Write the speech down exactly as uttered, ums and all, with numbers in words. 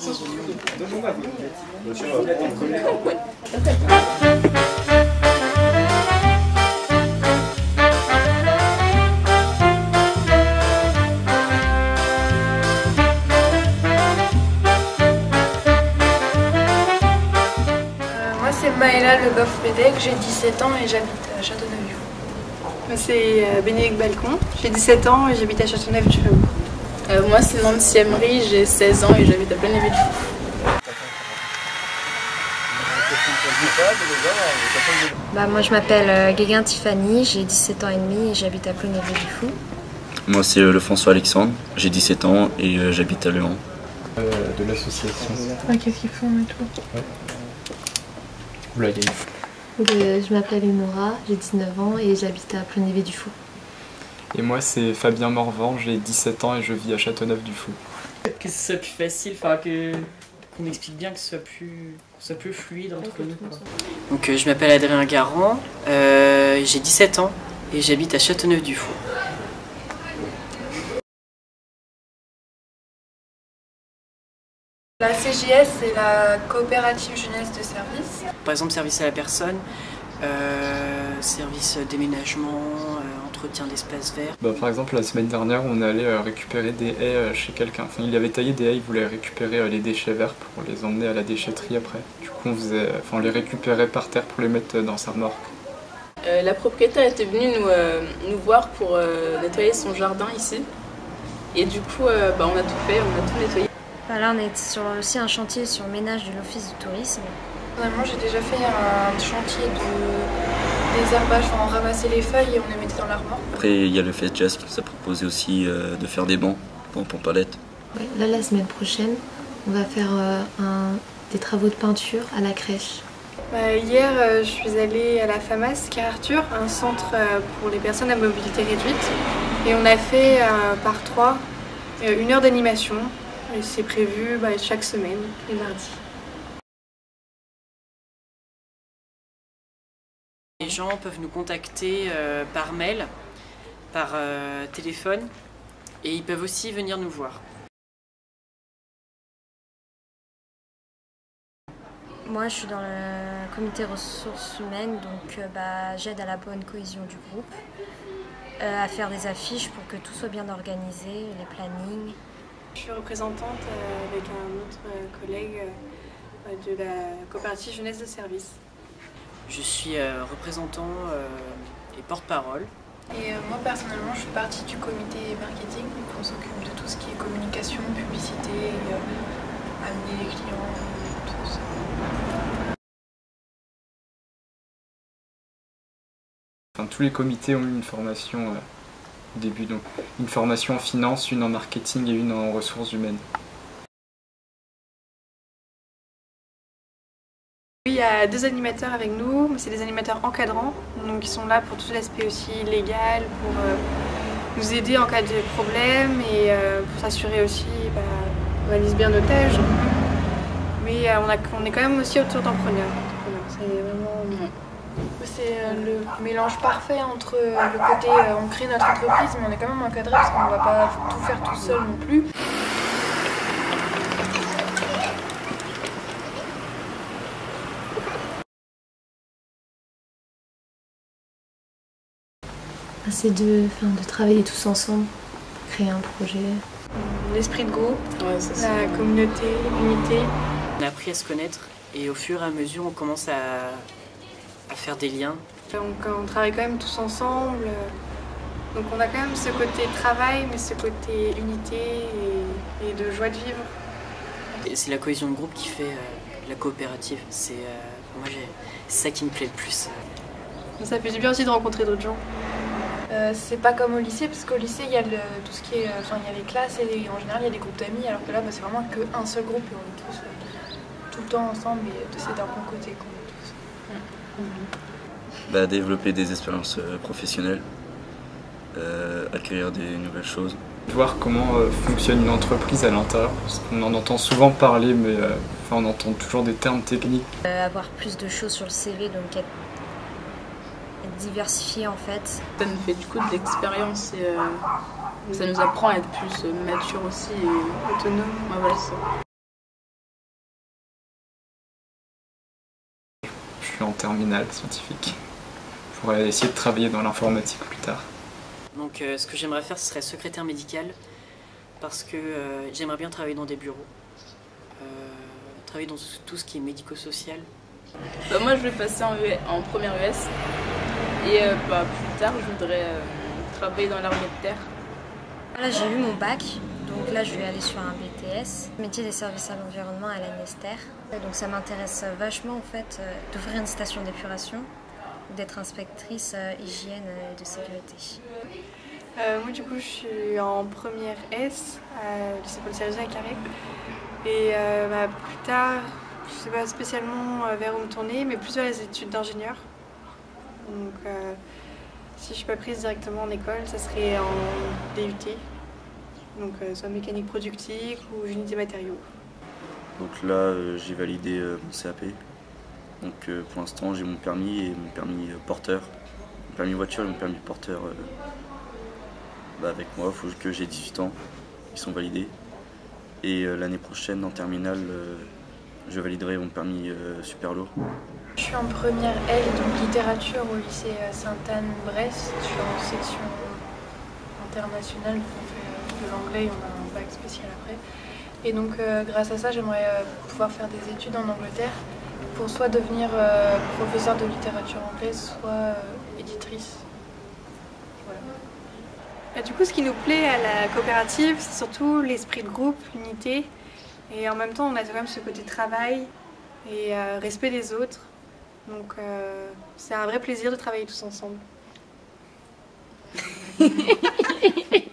Moi c'est Maëla Le Goff-Pédec, j'ai dix-sept ans et j'habite à Châteauneuf-du-Four. Moi c'est Bénédicte Balcon, j'ai dix-sept ans et j'habite à Châteauneuf-du-Four. Euh, moi c'est Nancy Emery, j'ai seize ans et j'habite à Plaine-les-Villes-du-Fou. Bah, moi je m'appelle euh, Guéguin Tiffany, j'ai dix-sept ans et demi et j'habite à Plaine-les-Villes-du-Fou. Moi c'est euh, le François Alexandre, j'ai dix-sept ans et euh, j'habite à Léon. Euh, de l'association. Ah, qu'est-ce qu'ils font et tout? Ouais. Oula, il y a Euh, je m'appelle Enora, j'ai dix-neuf ans et j'habite à Plaine-les-Villes-du-Fou. Et moi c'est Fabien Morvan, j'ai dix-sept ans et je vis à Châteauneuf-du-Fou. Que ce soit plus facile, enfin que qu'on explique bien que ce soit plus, que ce soit plus fluide entre nous, quoi. Donc euh, je m'appelle Adrien Garand, euh, j'ai dix-sept ans et j'habite à Châteauneuf-du-Fou. La C J S, c'est la coopérative jeunesse de service. Par exemple, service à la personne, euh, service déménagement, euh, entretien d'espaces verts. Bah, par exemple, la semaine dernière, on est allé euh, récupérer des haies euh, chez quelqu'un. Enfin, il avait taillé des haies, il voulait récupérer euh, les déchets verts pour les emmener à la déchetterie après. Du coup, on, faisait, enfin, on les récupérait par terre pour les mettre dans sa remorque. Euh, la propriétaire était venue nous, euh, nous voir pour euh, nettoyer son jardin ici. Et du coup, euh, bah, on a tout fait, on a tout nettoyé. Bah, là on est sur aussi un chantier sur le ménage de l'office du tourisme. Personnellement, j'ai déjà fait un chantier de désherbage, enfin, on ramassait les feuilles et on les mettait dans l'armoire. Après il y a le Fest Jazz qui nous a proposé aussi euh, de faire des bancs en pompe à lettres. Ouais, là la semaine prochaine, on va faire euh, un, des travaux de peinture à la crèche. Bah, hier, euh, je suis allée à la FAMAS, Car Arthur, un centre euh, pour les personnes à mobilité réduite. Et on a fait euh, par trois euh, une heure d'animation. Et c'est prévu bah, chaque semaine, les mardis. Les gens peuvent nous contacter euh, par mail, par euh, téléphone, et ils peuvent aussi venir nous voir. Moi je suis dans le comité ressources humaines, donc euh, bah, j'aide à la bonne cohésion du groupe, euh, à faire des affiches pour que tout soit bien organisé, les plannings. Je suis représentante euh, avec un autre euh, collègue euh, de la coopérative jeunesse de service. Je suis euh, représentant euh, et porte-parole. Et euh, moi personnellement, je fais partie du comité marketing, donc on s'occupe de tout ce qui est communication, publicité, et, euh, amener les clients, tout ça. Enfin, tous les comités ont eu une formation euh, au début, donc une formation en finance, une en marketing et une en ressources humaines. Il y a deux animateurs avec nous, mais c'est des animateurs encadrants, donc ils sont là pour tout l'aspect aussi légal, pour euh, nous aider en cas de problème et euh, pour s'assurer aussi bah, qu'on réalise bien nos tâches. Mais euh, on, a, on est quand même aussi auto-entrepreneurs. Voilà, c'est vraiment... Mmh. C'est euh, le mélange parfait entre euh, le côté euh, on crée notre entreprise, mais on est quand même encadré parce qu'on ne va pas tout faire tout seul non plus. C'est de, enfin, de travailler tous ensemble pour créer un projet. L'esprit de groupe, Ouais, ça, c'est... la communauté, l'unité. On a appris à se connaître et au fur et à mesure, on commence à, à faire des liens. Donc on travaille quand même tous ensemble. Donc on a quand même ce côté travail, mais ce côté unité et, et de joie de vivre. Et c'est la cohésion de groupe qui fait euh, la coopérative. C'est euh, moi, j'ai, c'est ça qui me plaît le plus. Ça fait du bien aussi de rencontrer d'autres gens. Euh, c'est pas comme au lycée, parce qu'au lycée, il y a le, tout ce qui est, enfin, il y a les classes et les, en général, il y a des groupes d'amis, alors que là, bah, c'est vraiment qu'un seul groupe et on est tous euh, tout le temps ensemble et c'est d'un bon côté qu'on est tous. Mmh. Bah, développer des expériences euh, professionnelles, euh, acquérir des nouvelles choses. Voir comment euh, fonctionne une entreprise à l'intérieur, parce qu'on en entend souvent parler, mais euh, enfin, on entend toujours des termes techniques. Euh, avoir plus de choses sur le C V, donc être diversifié en fait. Ça nous fait du coup de l'expérience et euh, ça nous apprend à être plus mature aussi et Autonome. ouais, voilà, ça. je suis en terminale scientifique pour essayer de travailler dans l'informatique plus tard. Donc euh, ce que j'aimerais faire, ce serait secrétaire médical parce que euh, j'aimerais bien travailler dans des bureaux, euh, travailler dans tout ce qui est médico-social. Bah, moi je vais passer en, U S, en première U S et euh, bah, plus tard je voudrais euh, travailler dans l'armée de terre. Là j'ai eu mon bac, donc là je vais aller sur un B T S, métier des services à l'environnement à l'A N E S T E R. Donc ça m'intéresse vachement en fait euh, d'ouvrir une station d'épuration, d'être inspectrice euh, hygiène et de sécurité. Euh, moi du coup je suis en première S à lycée Paul Cérizet à Carré et euh, bah, plus tard je sais pas spécialement vers où me tourner mais plus vers les études d'ingénieur. Donc euh, si je suis pas prise directement en école ça serait en D U T, donc euh, soit mécanique productique ou génie des matériaux. Donc là euh, j'ai validé euh, mon C A P, donc euh, pour l'instant j'ai mon permis et mon permis euh, porteur, mon permis voiture et mon permis porteur. Euh, Bah avec moi, il faut que j'ai dix-huit ans, ils sont validés. Et euh, l'année prochaine, en terminale, euh, je validerai mon permis euh, super lourd. Je suis en première L, donc littérature au lycée Sainte-Anne-Brest. Je suis en section internationale, on fait euh, de l'anglais et on a un bac spécial après. Et donc euh, grâce à ça, j'aimerais euh, pouvoir faire des études en Angleterre pour soit devenir euh, professeur de littérature anglaise, soit euh, éditrice. Voilà. Et du coup, ce qui nous plaît à la coopérative, c'est surtout l'esprit de groupe, l'unité. Et en même temps, on a quand même ce côté travail et euh, respect des autres. Donc, euh, c'est un vrai plaisir de travailler tous ensemble.